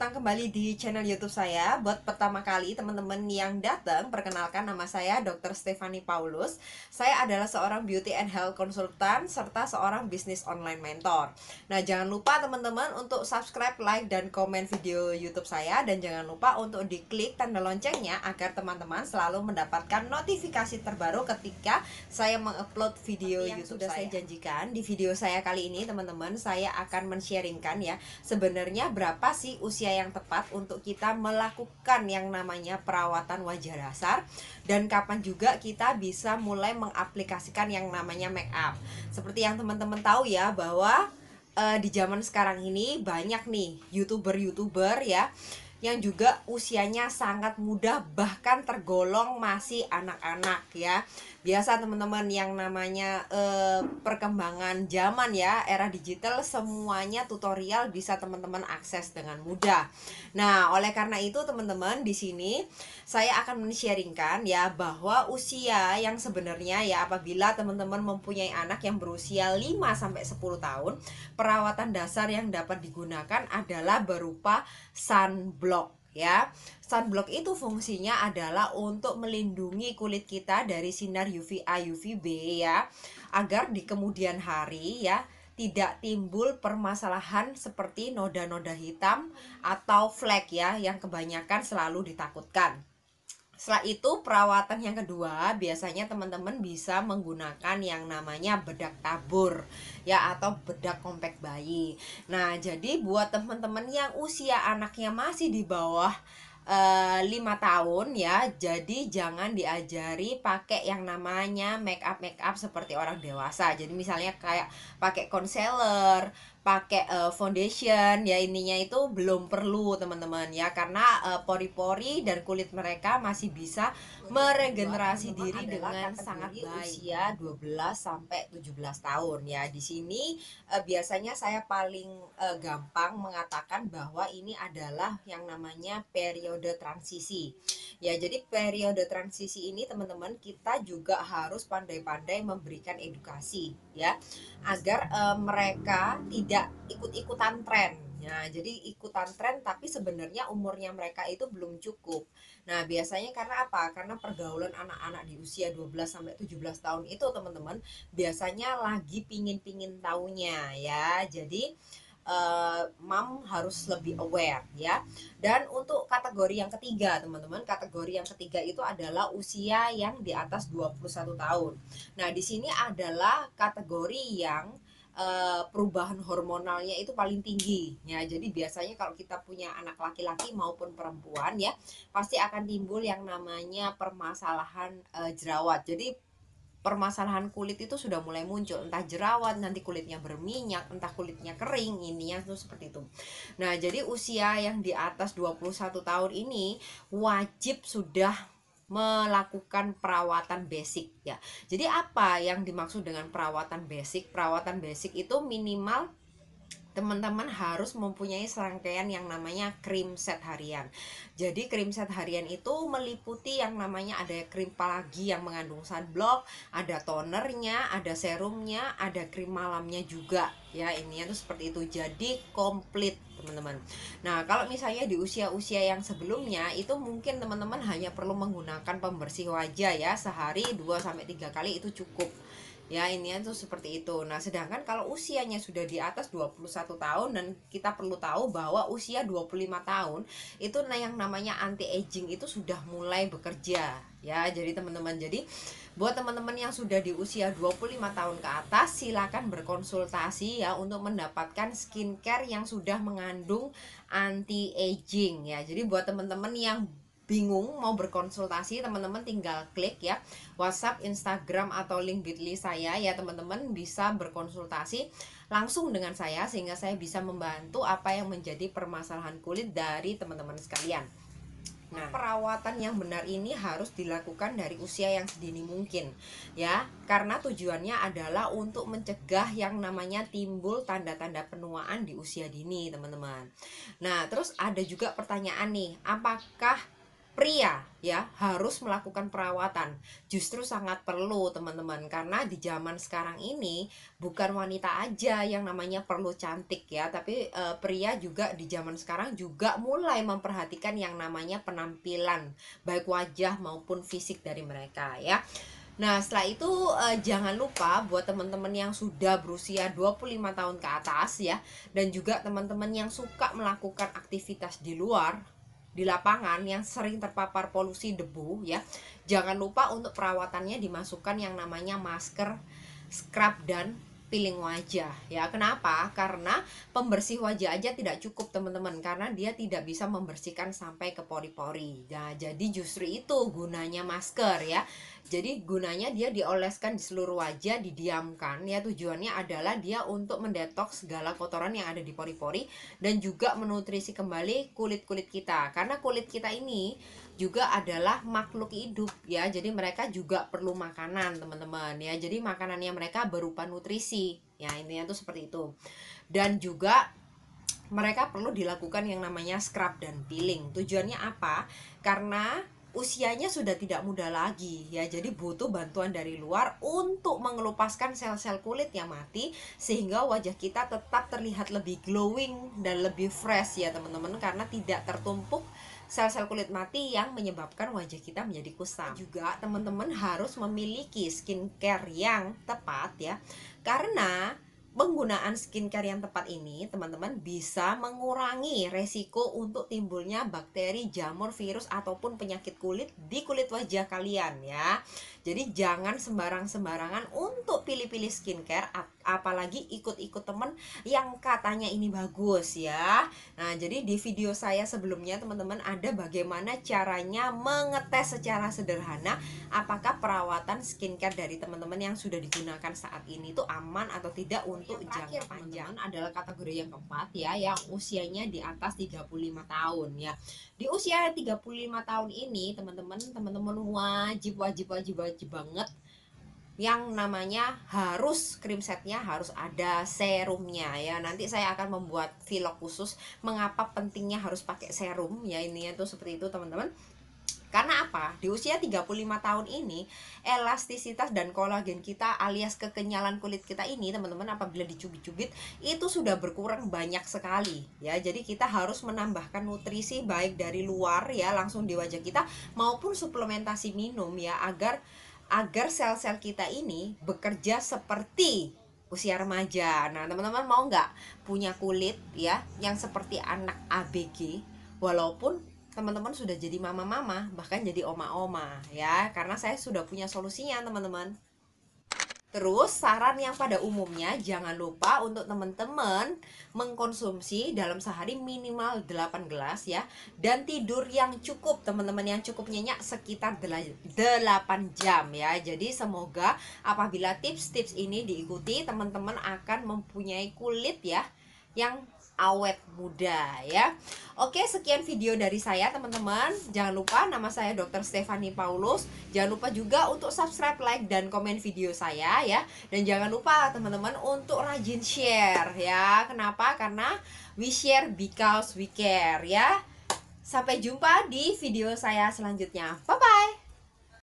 datang kembali di channel YouTube saya. Buat pertama kali teman-teman yang datang, perkenalkan nama saya Dr. Stephanie Paulus. Saya adalah seorang beauty and health consultant serta seorang bisnis online mentor. Nah, jangan lupa teman-teman untuk subscribe, like, dan komen video YouTube saya. Dan jangan lupa untuk diklik tanda loncengnya agar teman-teman selalu mendapatkan notifikasi terbaru ketika saya mengupload video YouTube saya. Sudah saya janjikan di video saya kali ini teman-teman, saya akan men-sharingkan ya, sebenarnya berapa sih usia yang tepat untuk kita melakukan yang namanya perawatan wajah dasar, dan kapan juga kita bisa mulai mengaplikasikan yang namanya make up. Seperti yang teman-teman tahu ya, bahwa di zaman sekarang ini banyak nih youtuber ya yang juga usianya sangat muda, bahkan tergolong masih anak-anak ya. Biasa teman-teman, yang namanya perkembangan zaman ya, era digital, semuanya tutorial bisa teman-teman akses dengan mudah. Nah, oleh karena itu teman-teman, di sini saya akan men-sharingkan ya, bahwa usia yang sebenarnya ya, apabila teman-teman mempunyai anak yang berusia 5 sampai 10 tahun, perawatan dasar yang dapat digunakan adalah berupa sunblock ya. Sunblock itu fungsinya adalah untuk melindungi kulit kita dari sinar UVA UVB ya, agar di kemudian hari ya tidak timbul permasalahan seperti noda-noda hitam atau flek ya, yang kebanyakan selalu ditakutkan. Setelah itu, perawatan yang kedua, biasanya teman-teman bisa menggunakan yang namanya bedak tabur ya, atau bedak kompak bayi. Nah, jadi buat teman-teman yang usia anaknya masih di bawah 5 tahun ya, jadi jangan diajari pakai yang namanya make up seperti orang dewasa. Jadi misalnya kayak pakai concealer, pakai foundation ya, ininya itu belum perlu teman-teman ya, karena pori-pori dan kulit mereka masih bisa meregenerasi diri dengan sangat baik. Usia 12 sampai 17 tahun ya. Di sini biasanya saya paling gampang mengatakan bahwa ini adalah yang namanya periode transisi. Ya, jadi periode transisi ini teman-teman, kita juga harus pandai-pandai memberikan edukasi ya, agar mereka tidak ikut-ikutan tren. Nah, jadi ikutan tren tapi sebenarnya umurnya mereka itu belum cukup. Nah, biasanya karena apa? Karena pergaulan anak-anak di usia 12 sampai 17 tahun itu teman-teman, biasanya lagi pingin-pingin taunya ya. Jadi mom harus lebih aware ya. Dan untuk kategori yang ketiga teman-teman, kategori yang ketiga itu adalah usia yang di atas 21 tahun. Nah, di sini adalah kategori yang perubahan hormonalnya itu paling tinggi ya. Jadi biasanya kalau kita punya anak laki-laki maupun perempuan ya, pasti akan timbul yang namanya permasalahan jerawat. Jadi permasalahan kulit itu sudah mulai muncul, entah jerawat, nanti kulitnya berminyak, entah kulitnya kering, ininya tuh seperti itu. Nah, jadi usia yang di atas 21 tahun ini wajib sudah melakukan perawatan basic ya. Jadi apa yang dimaksud dengan perawatan basic? Perawatan basic itu minimal teman-teman harus mempunyai serangkaian yang namanya krim set harian. Jadi krim set harian itu meliputi yang namanya ada krim pagi yang mengandung sunblock, ada tonernya, ada serumnya, ada krim malamnya juga ya. Ini tuh seperti itu. Jadi komplit teman-teman. Nah, kalau misalnya di usia-usia yang sebelumnya itu mungkin teman-teman hanya perlu menggunakan pembersih wajah ya, sehari 2 sampai 3 kali itu cukup. Ya, ini tuh seperti itu. Nah, sedangkan kalau usianya sudah di atas 21 tahun, dan kita perlu tahu bahwa usia 25 tahun itu yang namanya anti aging itu sudah mulai bekerja ya. Jadi teman-teman, jadi buat teman-teman yang sudah di usia 25 tahun ke atas, silakan berkonsultasi ya untuk mendapatkan skincare yang sudah mengandung anti aging ya. Jadi buat teman-teman yang bingung mau berkonsultasi, teman-teman tinggal klik ya WhatsApp, Instagram, atau link bit.ly saya ya, teman-teman bisa berkonsultasi langsung dengan saya sehingga saya bisa membantu apa yang menjadi permasalahan kulit dari teman-teman sekalian. Nah, perawatan yang benar ini harus dilakukan dari usia yang sedini mungkin ya, karena tujuannya adalah untuk mencegah yang namanya timbul tanda-tanda penuaan di usia dini teman-teman. Nah, terus ada juga pertanyaan nih, apakah pria ya harus melakukan perawatan. Justru sangat perlu teman-teman, karena di zaman sekarang ini bukan wanita aja yang namanya perlu cantik ya, tapi pria juga di zaman sekarang juga mulai memperhatikan yang namanya penampilan baik wajah maupun fisik dari mereka ya. Nah, setelah itu jangan lupa buat teman-teman yang sudah berusia 25 tahun ke atas ya, dan juga teman-teman yang suka melakukan aktivitas di luar, di lapangan yang sering terpapar polusi debu ya. Jangan lupa untuk perawatannya dimasukkan yang namanya masker, scrub dan peeling wajah ya. Kenapa? Karena pembersih wajah aja tidak cukup teman-teman, karena dia tidak bisa membersihkan sampai ke pori-pori. Nah, jadi justru itu gunanya masker ya. Jadi gunanya dia dioleskan di seluruh wajah, didiamkan ya. Tujuannya adalah dia untuk mendetoks segala kotoran yang ada di pori-pori dan juga menutrisi kembali kulit-kulit kita. Karena kulit kita ini juga adalah makhluk hidup ya. Jadi mereka juga perlu makanan, teman-teman ya. Jadi makanannya mereka berupa nutrisi. Ya, intinya tuh seperti itu. Dan juga mereka perlu dilakukan yang namanya scrub dan peeling. Tujuannya apa? Karena usianya sudah tidak muda lagi ya, jadi butuh bantuan dari luar untuk mengelupaskan sel-sel kulit yang mati sehingga wajah kita tetap terlihat lebih glowing dan lebih fresh ya teman-teman, karena tidak tertumpuk sel-sel kulit mati yang menyebabkan wajah kita menjadi kusam. Juga teman-teman harus memiliki skincare yang tepat ya, karena penggunaan skincare yang tepat ini teman-teman bisa mengurangi resiko untuk timbulnya bakteri, jamur, virus ataupun penyakit kulit di kulit wajah kalian ya. Jadi jangan sembarangan untuk pilih-pilih skincare, apalagi ikut-ikut temen yang katanya ini bagus ya. Nah, jadi di video saya sebelumnya teman-teman ada bagaimana caranya mengetes secara sederhana apakah perawatan skincare dari teman-teman yang sudah digunakan saat ini itu aman atau tidak untuk jangka panjang. Adalah kategori yang keempat ya, yang usianya di atas 35 tahun ya. Di usia 35 tahun ini teman-teman wajib banget yang namanya harus krim setnya harus ada serumnya ya. Nanti saya akan membuat vlog khusus mengapa pentingnya harus pakai serum ya, ini tuh seperti itu teman-teman. Karena apa? Di usia 35 tahun ini elastisitas dan kolagen kita alias kekenyalan kulit kita ini teman-teman apabila dicubit-cubit itu sudah berkurang banyak sekali ya. Jadi kita harus menambahkan nutrisi baik dari luar ya langsung di wajah kita maupun suplementasi minum ya, agar sel-sel kita ini bekerja seperti usia remaja. Nah teman-teman mau nggak punya kulit ya yang seperti anak ABG walaupun teman-teman sudah jadi mama-mama, bahkan jadi oma-oma ya, karena saya sudah punya solusinya teman-teman. Terus saran yang pada umumnya jangan lupa untuk teman-teman mengkonsumsi dalam sehari minimal 8 gelas ya, dan tidur yang cukup teman-teman, yang cukup nyenyak sekitar 8 jam ya. Jadi semoga apabila tips-tips ini diikuti teman-teman akan mempunyai kulit ya yang awet muda ya. Oke, sekian video dari saya teman-teman. Jangan lupa nama saya Dr. Stephanie Paulus. Jangan lupa juga untuk subscribe, like, dan komen video saya ya. Dan jangan lupa teman-teman untuk rajin share ya. Kenapa? Karena we share because we care ya. Sampai jumpa di video saya selanjutnya. Bye bye.